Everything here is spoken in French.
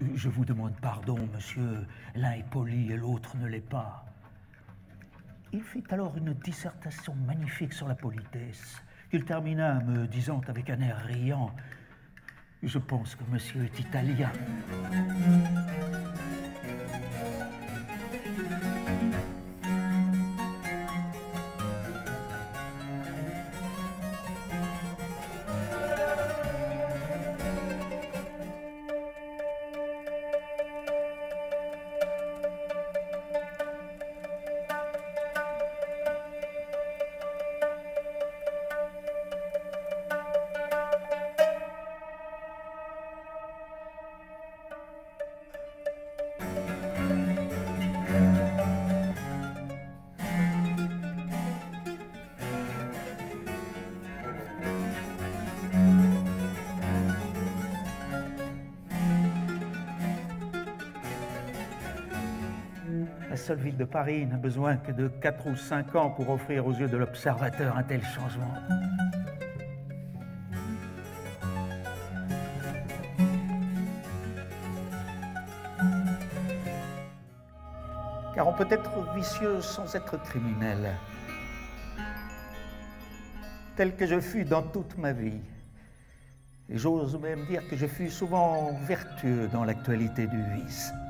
Je vous demande pardon, monsieur. L'un est poli et l'autre ne l'est pas. Il fit alors une dissertation magnifique sur la politesse, qu'il termina me disant avec un air riant: « Je pense que monsieur est italien. » La seule ville de Paris n'a besoin que de 4 ou 5 ans pour offrir aux yeux de l'observateur un tel changement. Car on peut être vicieux sans être criminel, tel que je fus dans toute ma vie. Et j'ose même dire que je fus souvent vertueux dans l'actualité du vice.